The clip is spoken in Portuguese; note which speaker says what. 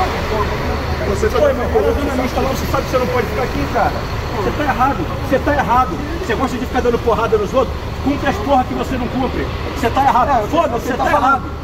Speaker 1: Você tá
Speaker 2: jornalista lá, você sabe que você não pode ficar aqui, cara. Você tá errado, você tá errado. Você gosta de ficar dando porrada nos outros? Cumpre as porra que você não cumpre. Você tá errado. Foda-se, você tá errado.